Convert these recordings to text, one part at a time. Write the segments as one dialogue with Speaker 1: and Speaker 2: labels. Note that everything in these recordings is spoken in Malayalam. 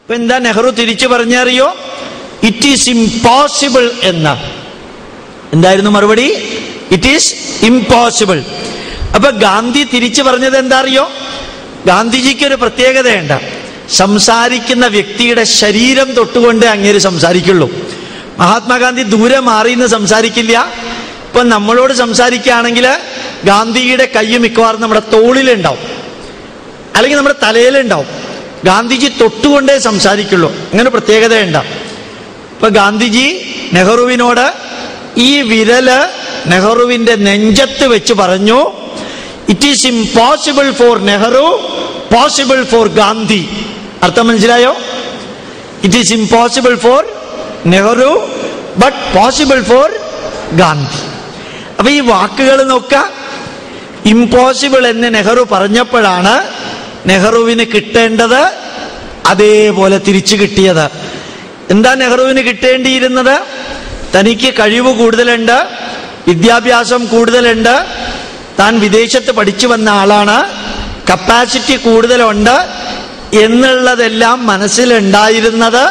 Speaker 1: അപ്പൊ എന്താ നെഹ്റു തിരിച്ചു പറഞ്ഞറിയോ? ഇറ്റ് ഈസ് ഇംപോസിബിൾ എന്ന്. എന്തായിരുന്നു മറുപടി? It is impossible. അപ്പൊ ഗാന്ധി തിരിച്ചു പറഞ്ഞത് എന്താ അറിയോ? ഗാന്ധിജിക്ക് ഒരു പ്രത്യേകതയുണ്ട്. സംസാരിക്കുന്ന വ്യക്തിയുടെ ശരീരം തൊട്ടുകൊണ്ട് അങ്ങേര് സംസാരിക്കുള്ളൂ. മഹാത്മാഗാന്ധി ദൂരെ മാറിയെന്ന് സംസാരിക്കില്ല. ഇപ്പൊ നമ്മളോട് സംസാരിക്കുകയാണെങ്കിൽ ഗാന്ധിജിയുടെ കൈ മിക്കവാറും നമ്മുടെ തോളിലുണ്ടാവും, അല്ലെങ്കിൽ നമ്മുടെ തലയിലുണ്ടാവും. ഗാന്ധിജി തൊട്ടുകൊണ്ടേ സംസാരിക്കുള്ളൂ. അങ്ങനെ പ്രത്യേകതയുണ്ടാവും. ഇപ്പൊ ഗാന്ധിജി നെഹ്റുവിനോട് ഈ വിരല് നെഹ്റുവിന്റെ നെഞ്ചത്ത് വെച്ച് പറഞ്ഞു, it is impossible for Nehru, possible for Gandhi. അർത്ഥം മനസ്സിലായോ? It is impossible for Nehru but possible for Gandhi. അപ്പൊ ഈ വാക്കുകൾ നോക്കുക. ഇംപോസിബിൾ എന്ന് നെഹ്റു പറഞ്ഞപ്പോഴാണ് നെഹ്റുവിന് കിട്ടേണ്ടത് അതേപോലെ തിരിച്ചു കിട്ടിയത്. എന്താ നെഹ്റുവിന് കിട്ടേണ്ടിയിരുന്നത്? തനിക്ക് കഴിവ് കൂടുതലുണ്ട്, വിദ്യാഭ്യാസം കൂടുതലുണ്ട്, താൻ വിദേശത്ത് പഠിച്ചു വന്ന ആളാണ്, കപ്പാസിറ്റി കൂടുതലുണ്ട് എന്നുള്ളതെല്ലാം മനസ്സിലുണ്ടായിരുന്നത്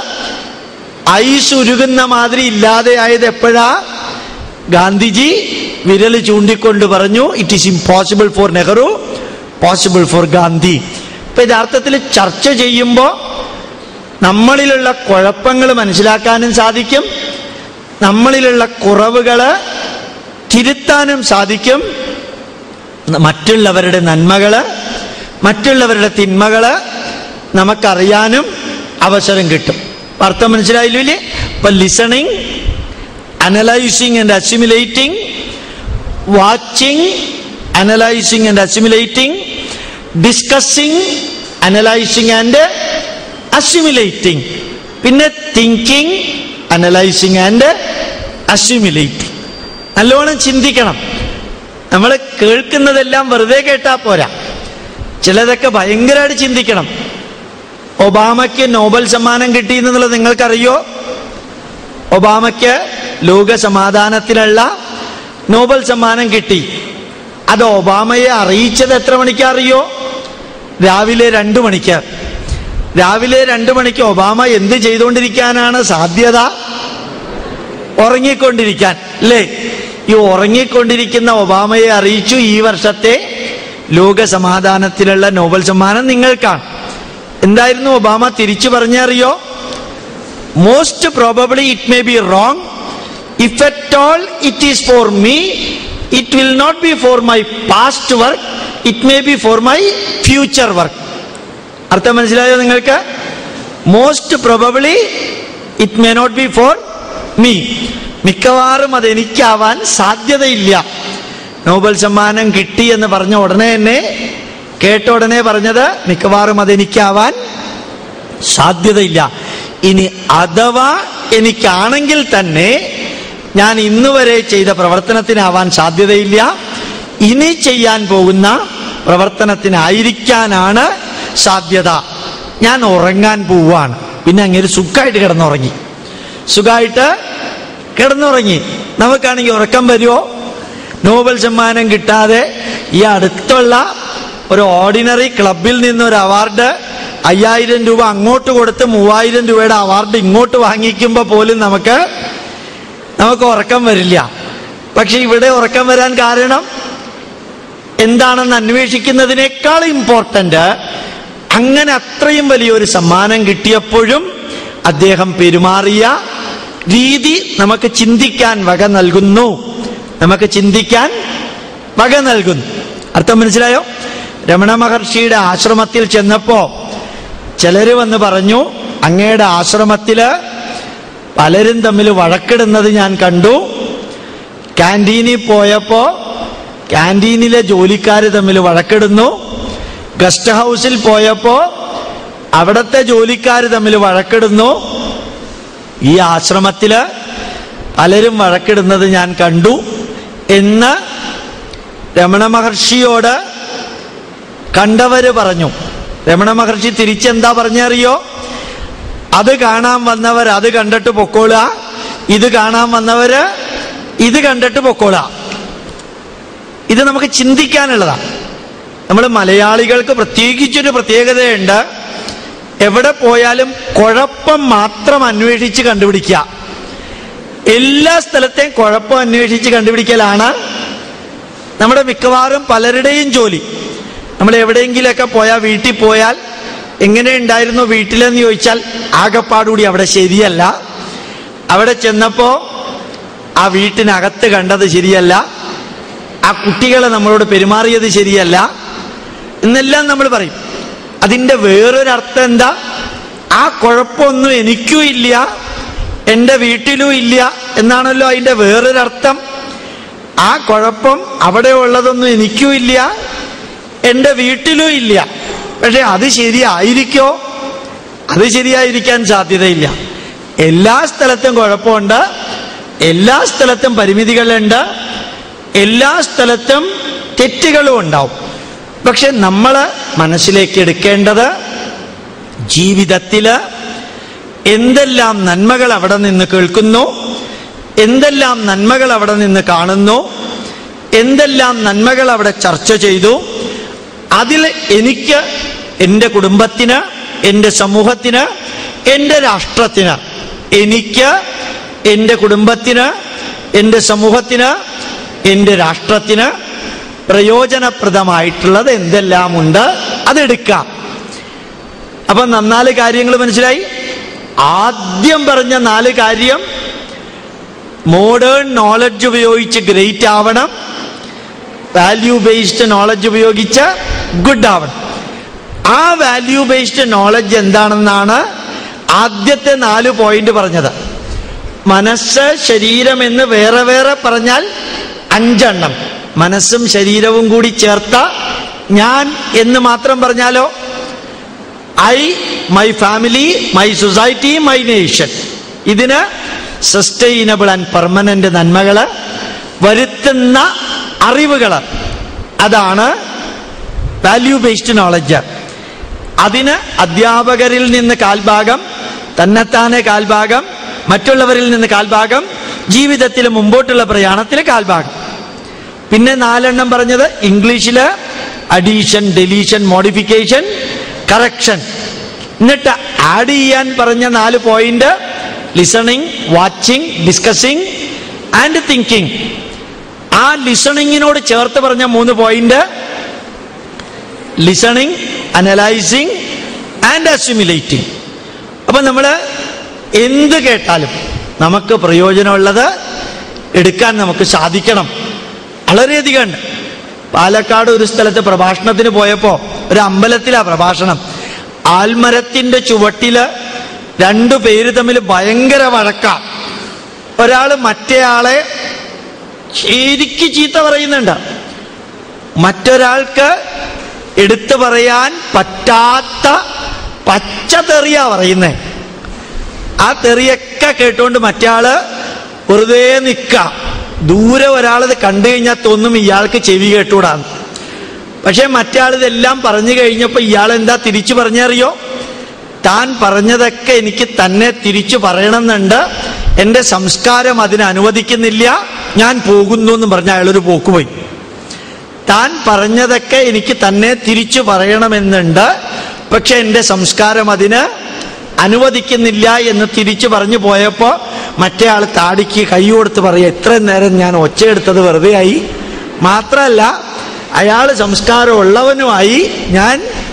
Speaker 1: ഐസ് ഉരുകുന്ന മാതിരി ഇല്ലാതെയായത് എപ്പോഴാ? ഗാന്ധിജി വിരല് ചൂണ്ടിക്കൊണ്ട് പറഞ്ഞു, it is impossible for Nehru, possible for Gandhi. ഇപ്പൊ യഥാർത്ഥത്തിൽ ചർച്ച ചെയ്യുമ്പോൾ നമ്മളിലുള്ള കുഴപ്പങ്ങൾ മനസ്സിലാക്കാനും സാധിക്കും, നമ്മളിലുള്ള കുറവുകള് തിരുത്താനും സാധിക്കും, മറ്റുള്ളവരുടെ നന്മകള്, മറ്റുള്ളവരുടെ തിന്മകള് നമുക്കറിയാനും അവസരം കിട്ടും. അർത്ഥം മനസ്സിലായില്ലേ? ഇപ്പൊ listening, analysing and assimilating, watching, analysing and assimilating, discussing, analysing and assimilating, പിന്നെ തിങ്കിങ്, അനലൈസിങ് ആൻഡ് അസിമുലേറ്റിംഗ്. നല്ലോണം ചിന്തിക്കണം. നമ്മൾ കേൾക്കുന്നതെല്ലാം വെറുതെ കേട്ടാ പോരാ, ചിലതൊക്കെ ഭയങ്കരമായിട്ട് ചിന്തിക്കണം. ഒബാമയ്ക്ക് നോബൽ സമ്മാനം കിട്ടി എന്നുള്ളത് നിങ്ങൾക്കറിയോ? ഒബാമയ്ക്ക് ലോക സമാധാനത്തിനുള്ള നോബൽ സമ്മാനം കിട്ടി. അത് ഒബാമയെ അറിയിച്ചത് എത്ര മണിക്ക് അറിയോ? രാവിലെ 2 മണിക്ക്. രാവിലെ 2 മണിക്ക് ഒബാമ എന്ത് ചെയ്തുകൊണ്ടിരിക്കാനാണ് സാധ്യത? ഉറങ്ങിക്കൊണ്ടിരിക്കാൻ, അല്ലേ? ഈ ഉറങ്ങിക്കൊണ്ടിരിക്കുന്ന ഒബാമയെ അറിയിച്ചു, ഈ വർഷത്തെ ലോക സമാധാനത്തിലുള്ള നോബൽ സമ്മാനം നിങ്ങൾക്കാണ്. എന്തായിരുന്നു ഒബാമ തിരിച്ചു പറഞ്ഞറിയോ? Most probably it may be wrong, if at all it is for me, it will not be for my past work, it may be for my future work. അർത്ഥം മനസ്സിലായോ നിങ്ങൾക്ക്? Most probably it may not be for me, മിക്കവാറും അതെനിക്കാവാൻ സാധ്യതയില്ല. നോബൽ സമ്മാനം കിട്ടി എന്ന് പറഞ്ഞ ഉടനെ തന്നെ, കേട്ട ഉടനെ പറഞ്ഞത് മിക്കവാറും അതെനിക്കാവാൻ സാധ്യതയില്ല. ഇനി അഥവാ എനിക്കാണെങ്കിൽ തന്നെ ഞാൻ ഇന്നുവരെ ചെയ്ത പ്രവർത്തനത്തിനാവാൻ സാധ്യതയില്ല, ഇനി ചെയ്യാൻ പോകുന്ന പ്രവർത്തനത്തിനായിരിക്കാനാണ് സാധ്യത. ഞാൻ ഉറങ്ങാൻ പോവാണ്. പിന്നെ അങ്ങനെ സുഖമായിട്ട് കിടന്നുറങ്ങി, സുഖമായിട്ട് കിടന്നുറങ്ങി. നമുക്കാണെങ്കിൽ ഉറക്കം വരുമോ? നോബൽ സമ്മാനം കിട്ടാതെ ഈ അടുത്തുള്ള ഒരു ഓർഡിനറി ക്ലബിൽ നിന്നൊരു അവാർഡ് 5000 രൂപ അങ്ങോട്ട് കൊടുത്ത് 3000 രൂപയുടെ അവാർഡ് ഇങ്ങോട്ട് വാങ്ങിക്കുമ്പോൾ പോലും നമുക്ക് ഉറക്കം വരില്ല. പക്ഷെ ഇവിടെ ഉറക്കം വരാൻ കാരണം എന്താണെന്ന് അന്വേഷിക്കുന്നതിനേക്കാൾ ഇമ്പോർട്ടന്റ്, അങ്ങനെ അത്രയും വലിയൊരു സമ്മാനം കിട്ടിയപ്പോഴും അദ്ദേഹം പെരുമാറിയ രീതി നമുക്ക് ചിന്തിക്കാൻ വക നൽകുന്നു, നമുക്ക് ചിന്തിക്കാൻ വക നൽകുന്നു. അർത്ഥം മനസ്സിലായോ? രമണ മഹർഷിയുടെ ആശ്രമത്തിൽ ചെന്നപ്പോ ചിലര് വന്ന് പറഞ്ഞു, അങ്ങയുടെ ആശ്രമത്തില് പലരും തമ്മിൽ വഴക്കിടുന്നത് ഞാൻ കണ്ടു. ക്യാൻറ്റീനിൽ പോയപ്പോ ക്യാൻറ്റീനിലെ ജോലിക്കാർ തമ്മിൽ വഴക്കിടുന്നു. ഗസ്റ്റ് ഹൗസിൽ പോയപ്പോ അവിടത്തെ ജോലിക്കാർ തമ്മിൽ വഴക്കിടുന്നു. ഈ ആശ്രമത്തില് പലരും വഴക്കിടുന്നത് ഞാൻ കണ്ടു എന്ന് രമണ മഹർഷിയോട് കണ്ടവര് പറഞ്ഞു. രമണ മഹർഷി തിരിച്ചെന്താ പറഞ്ഞറിയോ? അത് കാണാൻ വന്നവർ അത് കണ്ടിട്ട് പൊക്കോളുക, ഇത് കാണാൻ വന്നവര് ഇത് കണ്ടിട്ട് പൊക്കോളുക. ഇത് നമുക്ക് ചിന്തിക്കാനുള്ളതാണ്. നമ്മൾ മലയാളികൾക്ക് പ്രത്യേകിച്ചൊരു പ്രത്യേകതയുണ്ട്. എവിടെ പോയാലും കുഴപ്പം മാത്രം അന്വേഷിച്ച് കണ്ടുപിടിക്കുക. എല്ലാ സ്ഥലത്തെയും കുഴപ്പം അന്വേഷിച്ച് കണ്ടുപിടിക്കലാണ് നമ്മുടെ മിക്കവാറും പലരുടെയും ജോലി. നമ്മൾ എവിടെയെങ്കിലുമൊക്കെ പോയാൽ, വീട്ടിൽ പോയാൽ എങ്ങനെ ഉണ്ടായിരുന്നു വീട്ടിലെന്ന് ചോദിച്ചാൽ ആകപ്പാടുകൂടി അവിടെ ശരിയല്ല, അവിടെ ചെന്നപ്പോൾ ആ വീട്ടിനകത്ത് കണ്ടത് ശരിയല്ല, ആ കുട്ടികളെ നമ്മളോട് പെരുമാറിയത് ശരിയല്ല എന്നെല്ലാം നമ്മൾ പറയും. അതിൻ്റെ വേറൊരർത്ഥം എന്താ? ആ കുഴപ്പമൊന്നും എനിക്കും ഇല്ല, എൻ്റെ വീട്ടിലും ഇല്ല എന്നാണല്ലോ അതിൻ്റെ വേറൊരർത്ഥം. ആ കുഴപ്പം അവിടെ ഉള്ളതൊന്നും എനിക്കും ഇല്ല, എൻ്റെ വീട്ടിലും ഇല്ല. പക്ഷെ അത് ശരിയായിരിക്കോ? അത് ശരിയായിരിക്കാൻ സാധ്യതയില്ല. എല്ലാ സ്ഥലത്തും കുഴപ്പമുണ്ട്, എല്ലാ സ്ഥലത്തും പരിമിതികളുണ്ട്, എല്ലാ സ്ഥലത്തും തെറ്റുകളും ഉണ്ടാവും. പക്ഷെ നമ്മൾ മനസ്സിലേക്ക് എടുക്കേണ്ടത് ജീവിതത്തിൽ എന്തെല്ലാം നന്മകൾ അവിടെ നിന്ന് കേൾക്കുന്നു, എന്തെല്ലാം നന്മകൾ അവിടെ നിന്ന് കാണുന്നു, എന്തെല്ലാം നന്മകൾ അവിടെ ചർച്ച ചെയ്തു, അതിൽ എനിക്ക്, എൻ്റെ കുടുംബത്തിന്, എൻ്റെ സമൂഹത്തിന്, എൻ്റെ രാഷ്ട്രത്തിന്, എനിക്ക്, എൻ്റെ കുടുംബത്തിന്, എൻ്റെ സമൂഹത്തിന്, എൻ്റെ രാഷ്ട്രത്തിന് പ്രയോജനപ്രദമായിട്ടുള്ളത് എന്തെല്ലാം ഉണ്ട് അതെടുക്കാം. അപ്പൊ 4 കാര്യങ്ങൾ മനസ്സിലായി. ആദ്യം പറഞ്ഞ 4 കാര്യം മോഡേൺ നോളജ് ഉപയോഗിച്ച് ഗ്രേറ്റ് ആവണം, വാല്യൂ ബേസ്ഡ് നോളജ് ഉപയോഗിച്ച് ഗുഡ് ആവണം. ആ വാല്യൂ ബേസ്ഡ് നോളജ് എന്താണെന്നാണ് ആദ്യത്തെ 4 പോയിന്റ് പറഞ്ഞത്. മനസ്സ്, ശരീരം എന്ന് വേറെ വേറെ പറഞ്ഞാൽ 5 എണ്ണം, മനസ്സും ശരീരവും കൂടി ചേർത്ത ഞാൻ എന്ന് മാത്രം പറഞ്ഞാലോ, I, my family, my society, my nation. ഇതിന് സസ്റ്റൈനബിൾ ആൻഡ് പെർമനന്റ് നന്മകള് വരുത്തുന്ന അറിവുകള്, അതാണ് വാല്യൂ ബേസ്ഡ് നോളജ്. അതിന് അധ്യാപകരിൽ നിന്ന് കാൽഭാഗം, തന്നെത്താനെ കാൽഭാഗം, മറ്റുള്ളവരിൽ നിന്ന് കാൽഭാഗം, ജീവിതത്തിൽ മുമ്പോട്ടുള്ള പ്രയാണത്തിൽ കാൽഭാഗം. പിന്നെ 4 എണ്ണം പറഞ്ഞത് ഇംഗ്ലീഷില് അഡീഷൻ, ഡെലീഷൻ, മോഡിഫിക്കേഷൻ, കറക്ഷൻ. എന്നിട്ട് ആഡ് ചെയ്യാൻ പറഞ്ഞ 4 point listening, watching, discussing and thinking. ആ ലിസണിങ്ങിനോട് ചേർത്ത് പറഞ്ഞ 3 point listening, analysing and assimilating. അപ്പൊ നമ്മൾ എന്ത് കേട്ടാലും നമുക്ക് പ്രയോജനമുള്ളത് എടുക്കാൻ നമുക്ക് സാധിക്കണം. വളരെയധികം ഉണ്ട്. പാലക്കാട് ഒരു സ്ഥലത്ത് പ്രഭാഷണത്തിന് പോയപ്പോ ഒരു അമ്പലത്തിലാ പ്രഭാഷണം. ആൽമരത്തിന്റെ ചുവട്ടില് 2 പേര് തമ്മിൽ ഭയങ്കര വഴക്കാം. ഒരാള് മറ്റേയാളെ ശരിക്ക് ചീത്ത പറയുന്നുണ്ട്, മറ്റൊരാൾക്ക് എടുത്തു പറയാൻ പറ്റാത്ത പച്ച തെറിയാ പറയുന്നേ. ആ തെറിയൊക്കെ കേട്ടുകൊണ്ട് മറ്റേയാള് വെറുതെ നിൽക്കാം. ദൂരെ ഒരാളത് കണ്ടു കഴിഞ്ഞാൽ തോന്നും ഇയാൾക്ക് ചെവി കേട്ടുകൂടാന്ന്. പക്ഷെ മറ്റേയാളിതെല്ലാം പറഞ്ഞു കഴിഞ്ഞപ്പോ ഇയാൾ എന്താ തിരിച്ചു പറഞ്ഞറിയോ? താൻ പറഞ്ഞതൊക്കെ എനിക്ക് തന്നെ തിരിച്ചു പറയണമെന്നുണ്ട്, എന്റെ സംസ്കാരം അതിന് അനുവദിക്കുന്നില്ല, ഞാൻ പോകുന്നു എന്ന് പറഞ്ഞ അയാളൊരു പോക്കുപോയി. താൻ പറഞ്ഞതൊക്കെ എനിക്ക് തന്നെ തിരിച്ചു പറയണമെന്നുണ്ട്, പക്ഷെ എന്റെ സംസ്കാരം അതിന് അനുവദിക്കുന്നില്ല എന്ന് തിരിച്ചു പറഞ്ഞു പോയപ്പോ മറ്റേ ആൾ താടിക്ക് കൈ കൊടുത്ത് പറയുക, ഇത്രയും നേരം ഞാൻ ഒച്ചയെടുത്തത് വെറുതെ ആയി, മാത്രമല്ല അയാൾ സംസ്കാരം ഉള്ളവനുമായി, ഞാൻ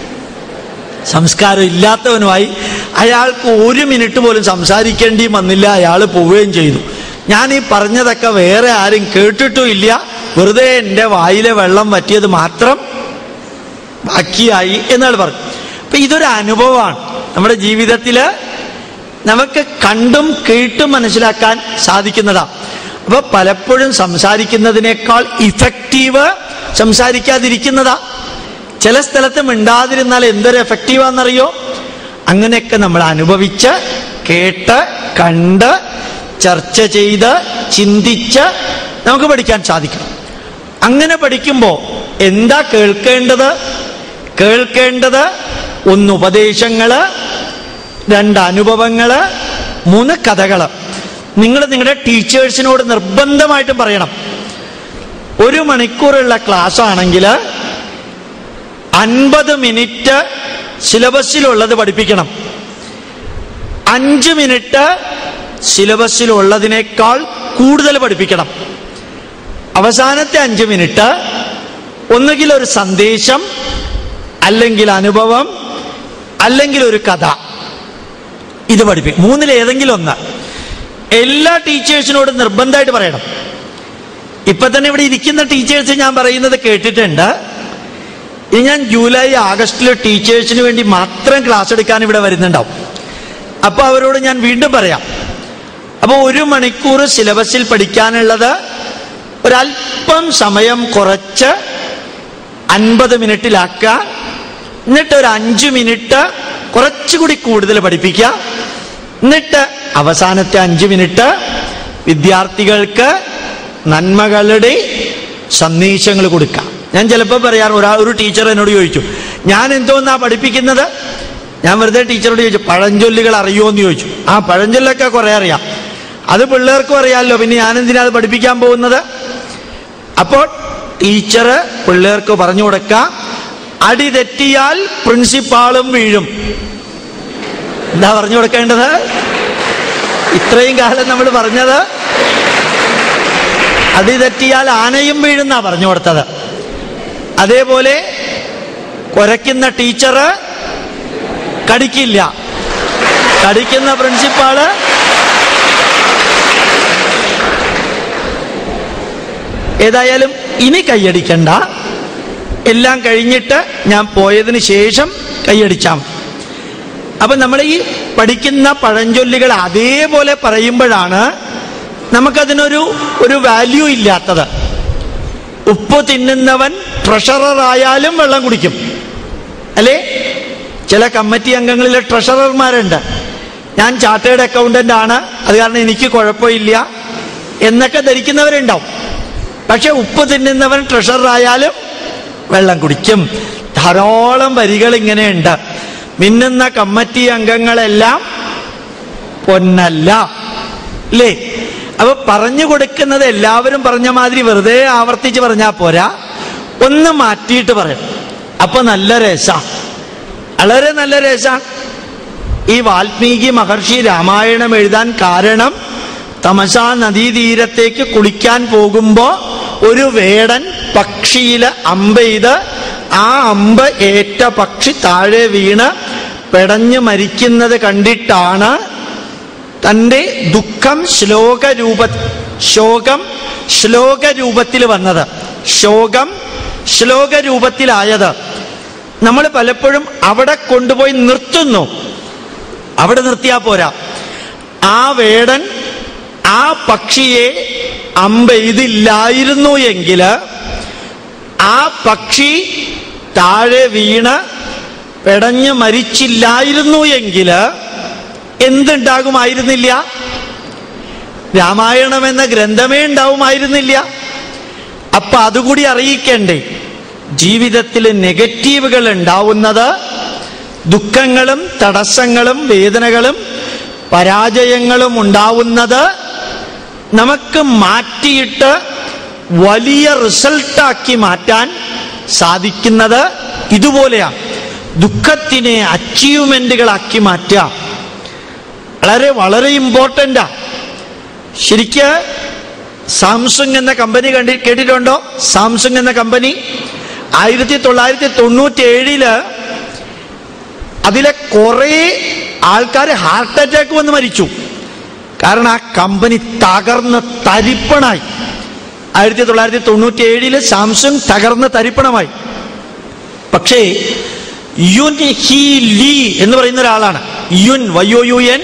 Speaker 1: സംസ്കാരം ഇല്ലാത്തവനുമായി. അയാൾക്ക് 1 മിനിറ്റ് പോലും സംസാരിക്കേണ്ടി വന്നില്ല, അയാൾ പോവുകയും ചെയ്തു. ഞാൻ ഈ പറഞ്ഞതൊക്കെ വേറെ ആരും കേട്ടിട്ടും ഇല്ല, വെറുതെ എൻ്റെ വായിലെ വെള്ളം വറ്റിയത് മാത്രം ബാക്കിയായി എന്നാണ് പറഞ്ഞു. അപ്പൊ ഇതൊരു അനുഭവമാണ്. നമ്മുടെ ജീവിതത്തിൽ നമുക്ക് കണ്ടും കേട്ടും മനസ്സിലാക്കാൻ സാധിക്കുന്നതാണ്. അപ്പൊ പലപ്പോഴും സംസാരിക്കുന്നതിനേക്കാൾ ഇഫക്റ്റീവ് സംസാരിക്കാതിരിക്കുന്നതാ. ചില സ്ഥലത്ത് മിണ്ടാതിരുന്നാൽ എന്തൊരു എഫക്റ്റീവാണെന്നറിയോ? അങ്ങനെയൊക്കെ നമ്മൾ അനുഭവിച്ച്, കേട്ട്, കണ്ട്, ചർച്ച ചെയ്ത്, ചിന്തിച്ച് നമുക്ക് പഠിക്കാൻ സാധിക്കണം. അങ്ങനെ പഠിക്കുമ്പോൾ എന്താ കേൾക്കേണ്ടത്? കേൾക്കേണ്ടത് 1 ഉപദേശങ്ങള്, 2 അനുഭവങ്ങള്, 3 കഥകള്. നിങ്ങൾ നിങ്ങളുടെ ടീച്ചേഴ്സിനോട് നിർബന്ധമായിട്ടും പറയണം. 1 മണിക്കൂറുള്ള ക്ലാസ് ആണെങ്കിൽ 50 മിനിറ്റ് സിലബസിലുള്ളത് പഠിപ്പിക്കണം. 5 മിനിറ്റ് സിലബസിലുള്ളതിനേക്കാൾ കൂടുതൽ പഠിപ്പിക്കണം. അവസാനത്തെ 5 മിനിറ്റ് ഒന്നുകിൽ ഒരു സന്ദേശം, അല്ലെങ്കിൽ അനുഭവം, അല്ലെങ്കിൽ ഒരു കഥ. ഇത് പഠിപ്പിക്കും. 3-ലേതെങ്കിലും ഒന്ന്. എല്ലാ ടീച്ചേഴ്സിനോടും നിർബന്ധമായിട്ട് പറയണം. ഇപ്പൊ തന്നെ ഇവിടെ ഇരിക്കുന്ന ടീച്ചേഴ്സ് ഞാൻ പറയുന്നത് കേട്ടിട്ടുണ്ട്. ഇനി ഞാൻ ജൂലൈ ആഗസ്റ്റിൽ ടീച്ചേഴ്സിന് വേണ്ടി മാത്രം ക്ലാസ് എടുക്കാൻ ഇവിടെ വരുന്നുണ്ടാവും. അപ്പൊ അവരോട് ഞാൻ വീണ്ടും പറയാം. അപ്പോൾ 1 മണിക്കൂർ സിലബസിൽ പഠിക്കാനുള്ളത് ഒരല്പം സമയം കുറച്ച് 50 മിനിറ്റിലാക്കുക. എന്നിട്ട് ഒരു 5 മിനിറ്റ് കുറച്ചുകൂടി കൂടുതൽ പഠിപ്പിക്കുക. എന്നിട്ട് അവസാനത്തെ 5 മിനിറ്റ് വിദ്യാർത്ഥികൾക്ക് നന്മകളുടെ സന്ദേശങ്ങൾ കൊടുക്കാം. ഞാൻ ചിലപ്പോൾ പറയാറ്, ഒരു ടീച്ചർ എന്നോട് ചോദിച്ചു, ഞാൻ എന്തോന്നാ പഠിപ്പിക്കുന്നത്? ഞാൻ വെറുതെ ടീച്ചറോട് ചോദിച്ചു, പഴഞ്ചൊല്ലുകൾ അറിയുമോ എന്ന് ചോദിച്ചു. ആ, പഴഞ്ചൊല്ലൊക്കെ കുറെ അറിയാം, അത് പിള്ളേർക്കും അറിയാമല്ലോ, പിന്നെ ഞാൻ എന്തിനാ അത് പഠിപ്പിക്കാൻ പോകുന്നത്? അപ്പോൾ ടീച്ചർ പിള്ളേർക്ക് പറഞ്ഞു കൊടുക്കാം, അടി തെറ്റിയാൽ പ്രിൻസിപ്പാളും വീഴും. എന്താ പറഞ്ഞു കൊടുക്കേണ്ടത്? ഇത്രയും കാലം നമ്മൾ പറഞ്ഞത് അടി തെറ്റിയാൽ ആനയും വീഴുന്നാ പറഞ്ഞു കൊടുത്തത്. അതേപോലെ കുരയ്ക്കുന്ന ടീച്ചർ കടിക്കില്ല, കടിക്കുന്ന പ്രിൻസിപ്പാള്. ഏതായാലും ഇനി കൈയടിക്കണ്ട, എല്ലാം കഴിഞ്ഞിട്ട് ഞാൻ പോയതിന് ശേഷം കൈയടിച്ചാം. അപ്പൊ നമ്മൾ ഈ പഠിക്കുന്ന പഴഞ്ചൊല്ലുകൾ അതേപോലെ പറയുമ്പോഴാണ് നമുക്കതിനൊരു വാല്യൂ ഇല്ലാത്തത്. ഉപ്പ് തിന്നുന്നവൻ ട്രഷററായാലും വെള്ളം കുടിക്കും, അല്ലേ? ചില കമ്മിറ്റി അംഗങ്ങളിലെ ട്രഷറർമാരുണ്ട്, ഞാൻ ചാർട്ടേഡ് അക്കൗണ്ടന്റ് ആണ്, അത് കാരണം എനിക്ക് കുഴപ്പമില്ല എന്നൊക്കെ ധരിക്കുന്നവരുണ്ടാവും. പക്ഷെ ഉപ്പ് തിന്നുന്നവൻ ട്രഷററായാലും വെള്ളം കുടിക്കും. ധാരാളം വരികൾ ഇങ്ങനെയുണ്ട്. മിന്നുന്ന കമ്മിറ്റി അംഗങ്ങളെല്ലാം പൊന്നല്ല, അല്ലേ? അപ്പൊ പറഞ്ഞു കൊടുക്കുന്നത് എല്ലാവരും പറഞ്ഞ മാതിരി വെറുതെ ആവർത്തിച്ച് പറഞ്ഞാൽ പോരാ, ഒന്ന് മാറ്റിയിട്ട് പറയും. അപ്പൊ നല്ല രസ, വളരെ നല്ല രസ. ഈ വാൽമീകി മഹർഷി രാമായണം എഴുതാൻ കാരണം, തമസാ നദീതീരത്തേക്ക് കുളിക്കാൻ പോകുമ്പോ ഒരു വേടൻ പക്ഷിയില് അമ്പെയ്ത് ആ അമ്പ് ഏറ്റ പക്ഷി താഴെ വീണ് പെടഞ്ഞു മരിക്കുന്നത് കണ്ടിട്ടാണ് തൻ്റെ ദുഃഖം ശോകം ശ്ലോകരൂപത്തിൽ വന്നത്, ശോകം ശ്ലോകരൂപത്തിലായത്. നമ്മൾ പലപ്പോഴും അവിടെ കൊണ്ടുപോയി നിർത്തുന്നു. അവിടെ നിർത്തിയാ പോരാ. ആ വേടൻ ആ പക്ഷിയെ അമ്പെയ്തില്ലായിരുന്നു എങ്കിൽ, ആ പക്ഷി താഴെ വീണ് പെടഞ്ഞ് മരിച്ചില്ലായിരുന്നു എങ്കിൽ എന്തുണ്ടാകുമായിരുന്നില്ല? രാമായണം എന്ന ഗ്രന്ഥമേ ഉണ്ടാവുമായിരുന്നില്ല. അപ്പൊ അതുകൂടി അറിയിക്കണ്ടേ? ജീവിതത്തിൽ നെഗറ്റീവുകൾ ഉണ്ടാവുന്നത്, ദുഃഖങ്ങളും തടസ്സങ്ങളും വേദനകളും പരാജയങ്ങളും ഉണ്ടാവുന്നത് നമുക്ക് മാറ്റിയിട്ട് വലിയ റിസൾട്ടാക്കി മാറ്റാൻ സാധിക്കുന്നത് ഇതുപോലെയാണ്. ദുഃഖത്തിനെ അച്ചീവ്മെന്റുകളാക്കി മാറ്റുക വളരെ വളരെ ഇമ്പോർട്ടൻ്റാ. ശരിക്ക് സാംസങ് എന്ന കമ്പനി കേട്ടിട്ടുണ്ടോ? സാംസങ് എന്ന കമ്പനി 1997 അതിലെ കുറെ ആൾക്കാർ ഹാർട്ട് അറ്റാക്ക് വന്ന് മരിച്ചു. കാരണം ആ കമ്പനി തകർന്ന് തരിപ്പണായി. 1997 സാംസങ് തകർന്ന് തരിപ്പണമായി. പക്ഷേ യുൻ ഹി ലീ എന്ന് പറയുന്ന ഒരാളാണ്, Youn YOUN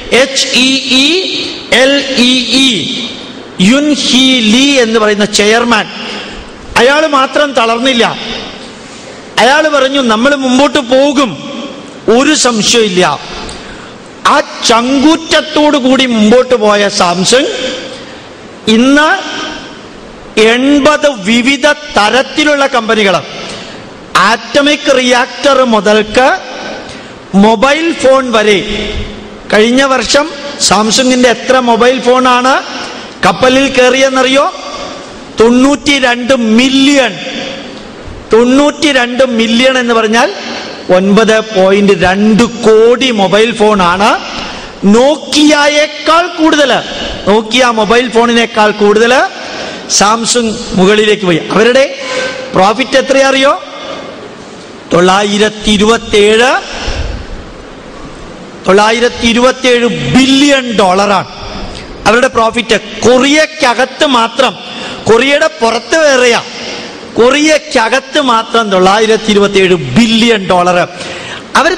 Speaker 1: HEELEE, Youn Hee Lee എന്ന് പറയുന്ന ചെയർമാൻ, അയാൾ മാത്രം തളർന്നില്ല. അയാൾ പറഞ്ഞു, നമ്മൾ മുമ്പോട്ട് പോകും, ഒരു സംശയമില്ല. ആ ചങ്കൂറ്റത്തോടു കൂടി മുമ്പോട്ട് പോയ സാംസങ് ഇന്ന് 80 വിവിധ തരത്തിലുള്ള കമ്പനികൾ, ആറ്റമിക് റിയാക്ടർ മുതൽക്ക് മൊബൈൽ ഫോൺ വരെ. കഴിഞ്ഞ വർഷം സാംസങ്ങിന്റെ എത്ര മൊബൈൽ ഫോണാണ് കപ്പലിൽ കയറിയെന്നറിയോ? 92 മില്യൺ. 92 മില്യൺ എന്ന് പറഞ്ഞാൽ 9.2 കോടി മൊബൈൽ ഫോണാണ്. നോക്കിയയേക്കാൾ കൂടുതൽ, നോക്കിയ മൊബൈൽ ഫോണിനേക്കാൾ കൂടുതൽ സാംസങ് മുകളിലേക്ക് പോയി. അവരുടെ പ്രോഫിറ്റ് എത്രയാ അറിയോ? $927 ബില്യൺ അവരുടെ പ്രോഫിറ്റ്. കൊറിയക്കകത്ത് മാത്രം, കൊറിയയുടെ പുറത്ത് വേറെയാ, കൊറിയക്കകത്ത് മാത്രം $927 ബില്യൺ. അവർ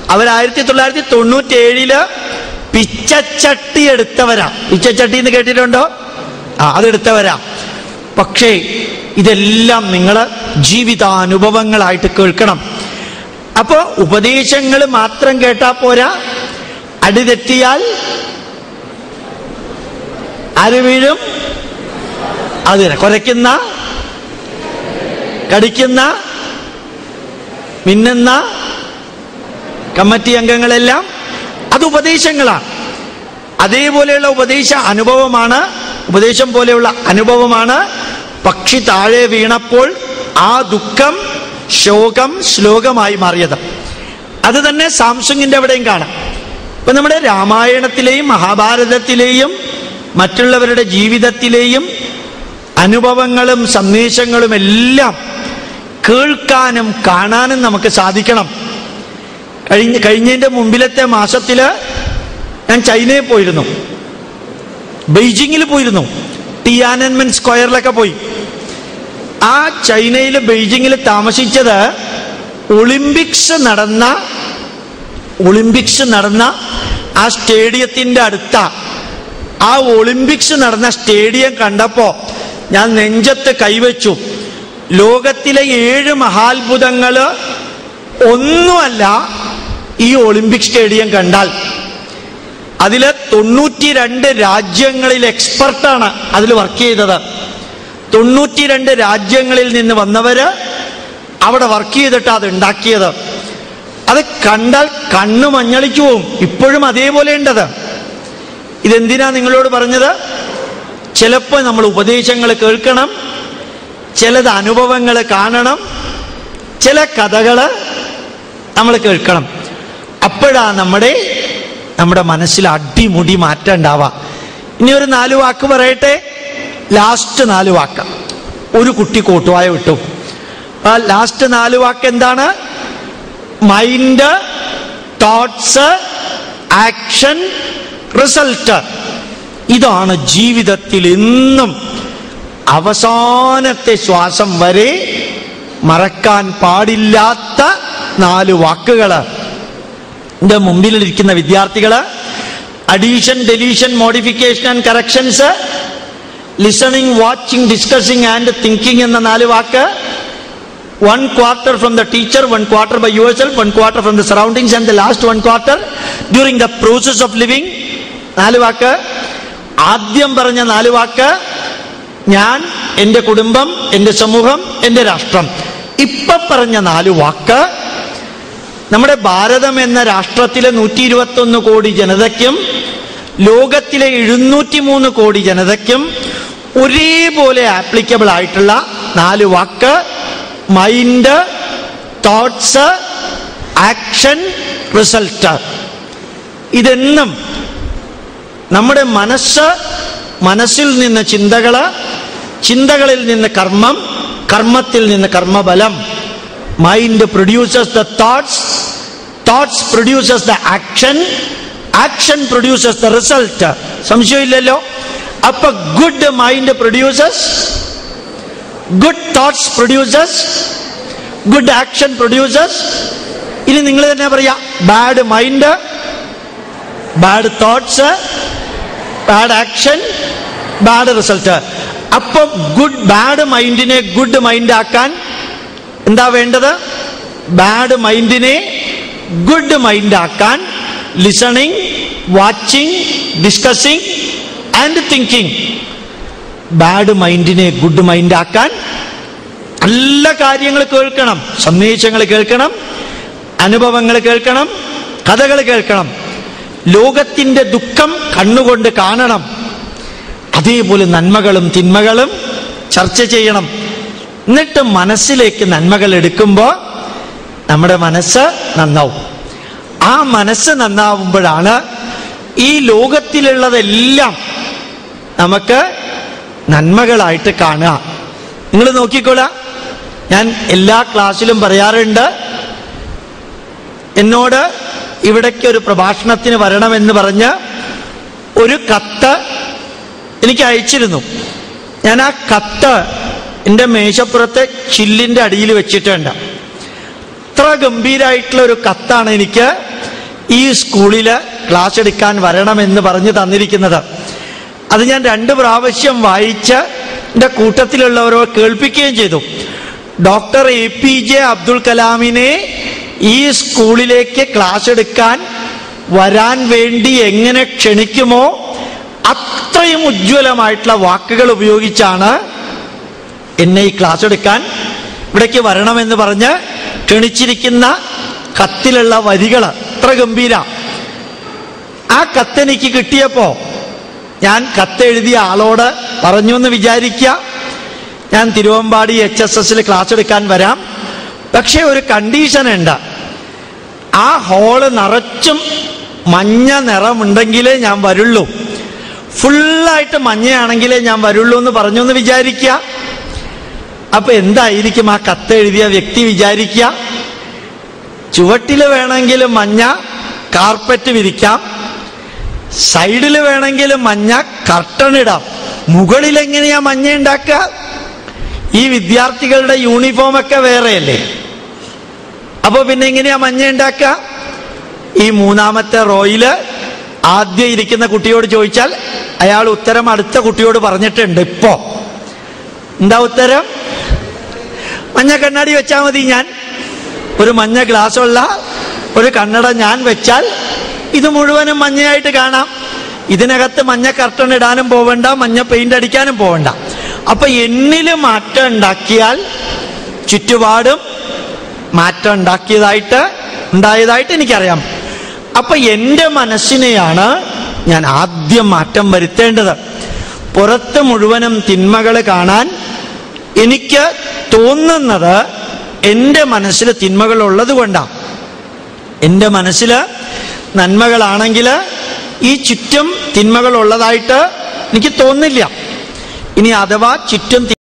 Speaker 1: 1997 പിച്ചച്ചട്ടി എടുത്തവരാ. പിച്ചച്ചട്ടി എന്ന് കേട്ടിട്ടുണ്ടോ? അതെടുത്തവരാ. പക്ഷേ ഇതെല്ലാം നിങ്ങൾ ജീവിതാനുഭവങ്ങളായിട്ട് കേൾക്കണം. അപ്പോ ഉപദേശങ്ങൾ മാത്രം കേട്ടാ പോരാ. അടിതെറ്റിയാൽ ആര് വീഴും? അതിനെ കുരയ്ക്കുന്ന, കടിക്കുന്ന, മിന്നുന്ന കമ്മിറ്റി അംഗങ്ങളെല്ലാം അത് ഉപദേശങ്ങളാണ്. അതേപോലെയുള്ള ഉപദേശം പോലെയുള്ള അനുഭവമാണ് പക്ഷി താഴെ വീണപ്പോൾ ആ ദുഃഖം ശോകം ശ്ലോകമായി മാറിയത്. അത് തന്നെ സാംസങ്ങിന്റെ അവിടെയും കാണാം. ഇപ്പൊ നമ്മുടെ രാമായണത്തിലെയും മഹാഭാരതത്തിലെയും മറ്റുള്ളവരുടെ ജീവിതത്തിലെയും അനുഭവങ്ങളും സന്ദേശങ്ങളും എല്ലാം കേൾക്കാനും കാണാനും നമുക്ക് സാധിക്കണം. കഴിഞ്ഞതിന്റെ മുമ്പിലത്തെ മാസത്തില് ഞാൻ ചൈനയിൽ പോയിരുന്നു, ബെയ്ജിങ്ങിൽ പോയിരുന്നു, ടിയാനൻമെൻ സ്ക്വയറിലൊക്കെ പോയി. ആ ചൈനയിൽ ബെയ്ജിങ്ങിൽ താമസിച്ചത് ഒളിമ്പിക്സ് നടന്ന ആ സ്റ്റേഡിയത്തിന്റെ അടുത്ത. ആ ഒളിമ്പിക്സ് നടന്ന സ്റ്റേഡിയം കണ്ടപ്പോ ഞാൻ നെഞ്ചത്ത് കൈവച്ചു. ലോകത്തിലെ 7 മഹാത്ഭുതങ്ങള് ഒന്നുമല്ല ഈ ഒളിമ്പിക് സ്റ്റേഡിയം കണ്ടാൽ. അതില് 92 രാജ്യങ്ങളിൽ എക്സ്പെർട്ടാണ് അതിൽ വർക്ക് ചെയ്തത്. 92 രാജ്യങ്ങളിൽ നിന്ന് വന്നവര് അവിടെ വർക്ക് ചെയ്തിട്ട് അത് ഉണ്ടാക്കിയത്. അത് കണ്ടാൽ കണ്ണു മഞ്ഞളിച്ചു പോവും. ഇപ്പോഴും അതേപോലെ ഉണ്ടത്. ഇതെന്തിനാ നിങ്ങളോട് പറഞ്ഞത്? ചിലപ്പോൾ നമ്മൾ ഉപദേശങ്ങൾ കേൾക്കണം, ചിലത് അനുഭവങ്ങൾ കാണണം, ചില കഥകള് നമ്മൾ കേൾക്കണം. അപ്പോഴാ നമ്മുടെ മനസ്സിൽ അടിമുടി മാറ്റം ഉണ്ടാവാ. ഇനി ഒരു 4 വാക്ക് പറയട്ടെ. ലാസ്റ്റ് 4 വാക്ക്. ഒരു കുട്ടി കോട്ടുവായ വിട്ടു. ആ ലാസ്റ്റ് 4 വാക്ക് എന്താണ്? Mind, thoughts, action, result. ഇതാണ് ജീവിതത്തിൽ എന്നും അവസാനത്തെ ശ്വാസം വരെ മറക്കാൻ പാടില്ലാത്ത 4 വാക്കുകള്. എന്റെ മുമ്പിലിരിക്കുന്ന വിദ്യാർത്ഥികള് addition, deletion, modification and corrections, listening, watching, discussing and thinking എന്ന 4 വാക്ക്. 1 quarter from the teacher, 1 quarter by yourself, 1 quarter from the surroundings, and the last 1 quarter during the process of living. 4 വാക്ക്. ആദ്യം പറഞ്ഞ 4 വാക്ക് ഞാൻ, എന്റെ കുടുംബം, എന്റെ സമൂഹം, എന്റെ രാഷ്ട്രം. ഇപ്പൊ പറഞ്ഞ 4 വാക്ക് നമ്മുടെ ഭാരതം എന്ന രാഷ്ട്രത്തിലെ 121 കോടി ജനതയ്ക്കും ലോകത്തിലെ 703 കോടി ജനതയ്ക്കും ഒരേപോലെ ആപ്ലിക്കബിൾ ആയിട്ടുള്ള 4 വാക്ക്. Mind, thoughts, action, result. ഇതെന്നും നമ്മുടെ മനസ്സിൽ നിന്ന് ചിന്തകള്, ചിന്തകളിൽ നിന്ന് കർമ്മം, കർമ്മത്തിൽ നിന്ന് കർമ്മബലം. Mind produces the thoughts, thoughts produces the action, action produces the result. സംശയമില്ലല്ലോ. അപ്പൊ good mind produces, good thoughts produces, good action produces. ഇനി നിങ്ങൾ തന്നെ പറയാ, bad mind, bad thoughts, bad action, bad result. അപ്പൊ ബാഡ് മൈൻഡിനെ ഗുഡ് മൈൻഡ് ആക്കാൻ എന്താ വേണ്ടത്? ബാഡ് മൈൻഡിനെ ഗുഡ് മൈൻഡ് ആക്കാൻ listening, watching, discussing and thinking. Bad മൈൻഡിനെ ഗുഡ് മൈൻഡ് ആക്കാൻ നല്ല കാര്യങ്ങൾ കേൾക്കണം, സന്ദേശങ്ങൾ കേൾക്കണം, അനുഭവങ്ങൾ കേൾക്കണം, കഥകൾ കേൾക്കണം, ലോകത്തിന്റെ ദുഃഖം കണ്ണുകൊണ്ട് കാണണം. അതേപോലെ നന്മകളും തിന്മകളും ചർച്ച ചെയ്യണം. എന്നിട്ട് മനസ്സിലേക്ക് നന്മകൾ എടുക്കുമ്പോൾ നമ്മുടെ മനസ്സ് നന്നാവും. ആ മനസ്സ് നന്നാവുമ്പോഴാണ് ഈ ലോകത്തിലുള്ളതെല്ലാം നമുക്ക് നന്മകളായിട്ട് കാണുക. നിങ്ങൾ നോക്കിക്കോളാം, ഞാൻ എല്ലാ ക്ലാസ്സിലും പറയാറുണ്ട്, എന്നോട് ഇവിടേക്ക് ഒരു പ്രഭാഷണത്തിന് വരണമെന്ന് പറഞ്ഞ് ഒരു കത്ത് എനിക്ക് അയച്ചിരുന്നു. ഞാൻ ആ കത്ത് എൻ്റെ മേശപ്പുറത്തെ ചില്ലിൻ്റെ അടിയിൽ വെച്ചിട്ടുണ്ട്. അത്ര ഗംഭീരമായിട്ടുള്ള ഒരു കത്താണ് എനിക്ക് ഈ സ്കൂളിൽ ക്ലാസ് എടുക്കാൻ വരണമെന്ന് പറഞ്ഞ് തന്നിരിക്കുന്നത്. അത് ഞാൻ 2 പ്രാവശ്യം വായിച്ച് എൻ്റെ കൂട്ടത്തിലുള്ളവരോ കേൾപ്പിക്കുകയും ചെയ്തു. ഡോക്ടർ APJ അബ്ദുൽ കലാമിനെ ഈ സ്കൂളിലേക്ക് ക്ലാസ് എടുക്കാൻ വരാൻ വേണ്ടി എങ്ങനെ ക്ഷണിക്കുമോ അത്രയും ഉജ്ജ്വലമായിട്ടുള്ള വാക്കുകൾ ഉപയോഗിച്ചാണ് എന്നെ ഈ ക്ലാസ് എടുക്കാൻ ഇവിടേക്ക് വരണമെന്ന് പറഞ്ഞ് ക്ഷണിച്ചിരിക്കുന്ന കത്തിലുള്ള വരികൾ അത്ര ഗംഭീര. ആ കത്തെനിക്ക് കിട്ടിയപ്പോ ഞാൻ കത്തെഴുതിയ ആളോട് പറഞ്ഞു എന്ന് വിചാരിക്കുക, ഞാൻ തിരുവമ്പാടി HSSൽ ക്ലാസ് എടുക്കാൻ വരാം, പക്ഷെ ഒരു കണ്ടീഷൻ ഉണ്ട്, ആ ഹാള് നിറച്ചും മഞ്ഞ നിറമുണ്ടെങ്കിലേ ഞാൻ വരുള്ളൂ, ഫുള്ളായിട്ട് മഞ്ഞയാണെങ്കിലേ ഞാൻ വരുള്ളൂ എന്ന് പറഞ്ഞു എന്ന് വിചാരിക്കുക. അപ്പൊ എന്തായിരിക്കും ആ കത്തെഴുതിയ വ്യക്തി വിചാരിക്കുക? ചുവട്ടില് വേണമെങ്കിൽ മഞ്ഞ കാർപ്പറ്റ് വിരിക്കാം, സൈഡിൽ വേണമെങ്കിൽ മഞ്ഞ കർട്ടൺ ഇടാം, മുകളിൽ എങ്ങനെയാ മഞ്ഞ ഉണ്ടാക്കുക? ഈ വിദ്യാർത്ഥികളുടെ യൂണിഫോം ഒക്കെ വേറെയല്ലേ, അപ്പൊ പിന്നെ എങ്ങനെയാ മഞ്ഞ ഉണ്ടാക്കുക? ഈ 3ാമത്തെ റോയില് ആദ്യം ഇരിക്കുന്ന കുട്ടിയോട് ചോദിച്ചാൽ അയാൾ ഉത്തരം അടുത്ത കുട്ടിയോട് പറഞ്ഞിട്ടുണ്ട്. ഇപ്പോ എന്താ ഉത്തരം? മഞ്ഞ കണ്ണാടി വെച്ചാൽ മതി. ഞാൻ ഒരു മഞ്ഞ ഗ്ലാസ്സുള്ള ഒരു കണ്ണട ഞാൻ വെച്ചാൽ ഇത് മുഴുവനും മഞ്ഞയായിട്ട് കാണാം. ഇതിനകത്ത് മഞ്ഞ കർട്ടൺ ഇടാനും പോവണ്ട, മഞ്ഞ പെയിന്റ് അടിക്കാനും പോവണ്ട. അപ്പൊ എന്നില് മാറ്റം ഉണ്ടാക്കിയാൽ ചുറ്റുപാടും മാറ്റം ഉണ്ടായതായിട്ട് എനിക്കറിയാം. അപ്പൊ എൻ്റെ മനസ്സിനെയാണ് ഞാൻ ആദ്യം മാറ്റം വരുത്തേണ്ടത്. പുറത്ത് മുഴുവനും തിന്മകൾ കാണാൻ എനിക്ക് തോന്നുന്നത് എൻ്റെ മനസ്സിൽ തിന്മകൾ ഉള്ളത് കൊണ്ടാണ്. എൻ്റെ മനസ്സിൽ നന്മകളാണെങ്കിൽ ഈ ചുറ്റും തിന്മകൾ ഉള്ളതായിട്ട് എനിക്ക് തോന്നില്ല. ഇനി അഥവാ ചുറ്റും